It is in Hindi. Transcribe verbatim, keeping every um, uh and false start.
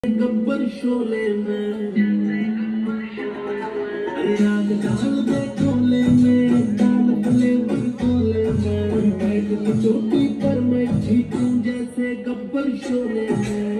गब्बर शोले में राग डाल दे टोले में डाल फ्लेवर टोले में बैठ की चोटी पर मैं जीतूं जैसे गब्बर शोले में।